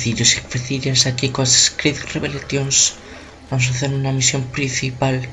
jefecillos y jefecillas, aquí con Creed Revelations. Vamos a hacer una misión principal.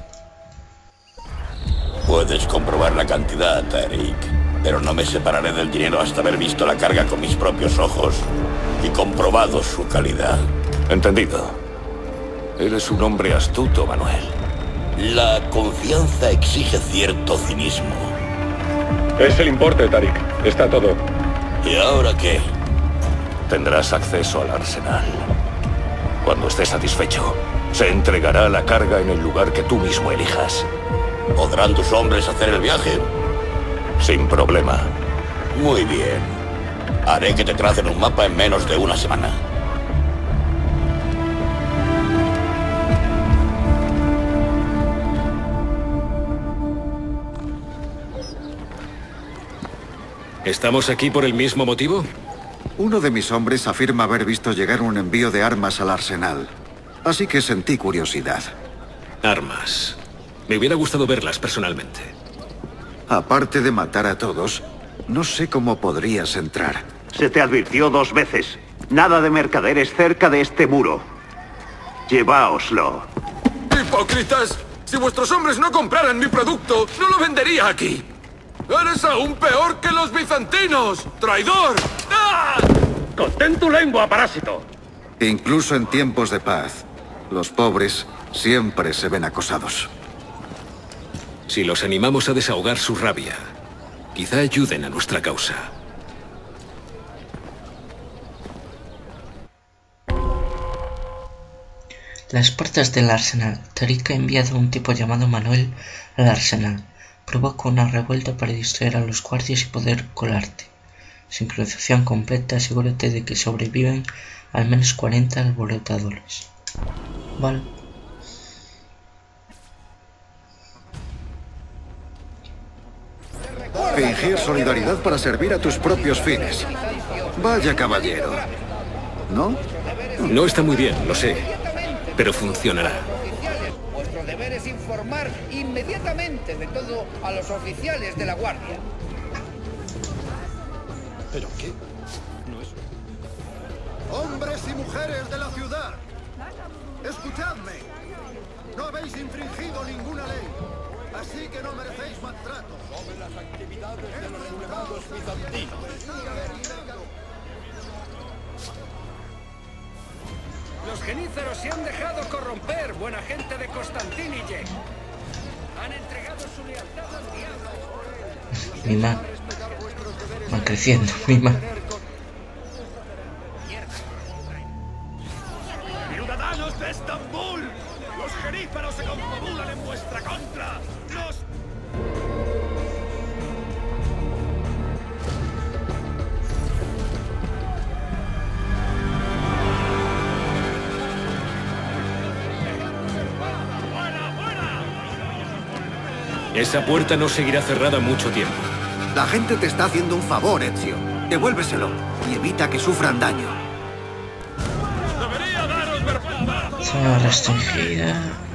Puedes comprobar la cantidad, Tarik, pero no me separaré del dinero hasta haber visto la carga con mis propios ojos y comprobado su calidad. Entendido. Eres un hombre astuto, Manuel. La confianza exige cierto cinismo. Es el importe, Tarik. Está todo. ¿Y ahora qué? Tendrás acceso al arsenal. Cuando estés satisfecho, se entregará la carga en el lugar que tú mismo elijas. ¿Podrán tus hombres hacer el viaje? Sin problema. Muy bien. Haré que te tracen un mapa en menos de una semana. ¿Estamos aquí por el mismo motivo? Uno de mis hombres afirma haber visto llegar un envío de armas al arsenal. Así que sentí curiosidad. Armas. Me hubiera gustado verlas personalmente. Aparte de matar a todos, no sé cómo podrías entrar. Se te advirtió 2 veces. Nada de mercaderes cerca de este muro. Lleváoslo. ¡Hipócritas! Si vuestros hombres no compraran mi producto, no lo vendería aquí. ¡Eres aún peor que los bizantinos! ¡Traidor! ¡Ah! ¡Contén tu lengua, parásito! Incluso en tiempos de paz, los pobres siempre se ven acosados. Si los animamos a desahogar su rabia, quizá ayuden a nuestra causa. Las puertas del arsenal. Tarik ha enviado a un tipo llamado Manuel al arsenal. Provoca una revuelta para distraer a los guardias y poder colarte. Sincronización completa, asegúrate de que sobreviven al menos 40 alborotadores. Vale. Fingir solidaridad para servir a tus propios fines. Vaya caballero. ¿No? No está muy bien, lo sé, pero funcionará. Vuestro deber es informar inmediatamente de todo a los oficiales de la guardia. ¿Pero qué? No es... Hombres y mujeres de la ciudad, escuchadme. No habéis infringido ninguna ley, así que no merecéis maltrato. Sobre las actividades de los sublevados bizantinos. Los genízaros se han dejado corromper, buena gente de Constantinille. Han entregado su lealtad al diablo. Mima. Va creciendo, Mima. ¡Ciudadanos de Estambul! ¡Los genízaros se confabulan en vuestra contra! ¡Los... Esa puerta no seguirá cerrada mucho tiempo. La gente te está haciendo un favor, Ezio. Devuélveselo y evita que sufran daño. ¡Debería daros vergüenza! Zona restringida.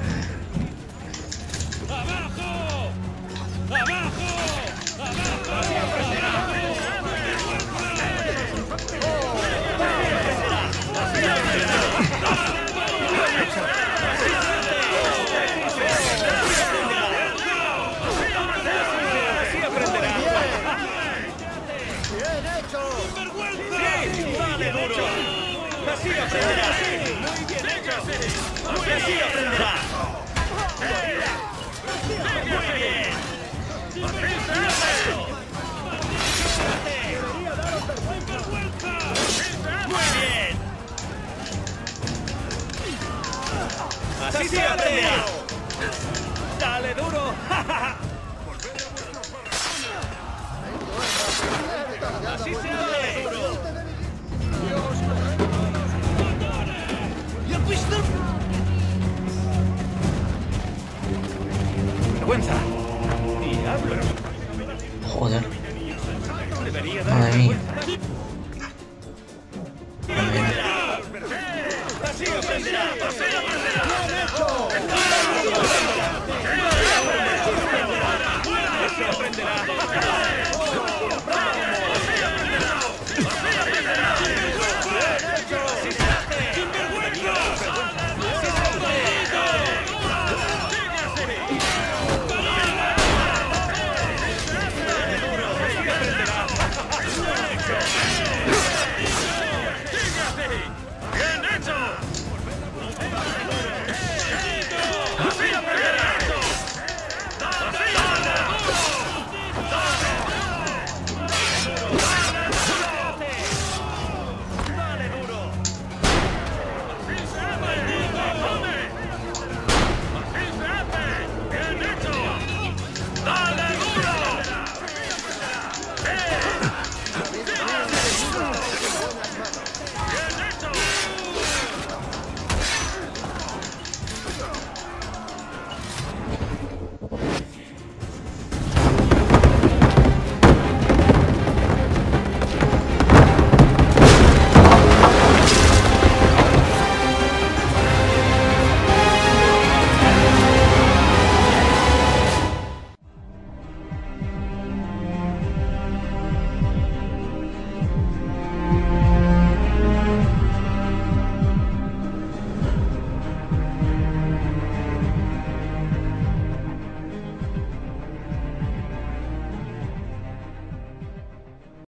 ¡Así se aprenderá! ¡Dale duro! ¡Así se hace! ¡Vergüenza! ¡Diablo! Joder. Madre mía. ¡Así aprenderá! ¡Así aprenderá!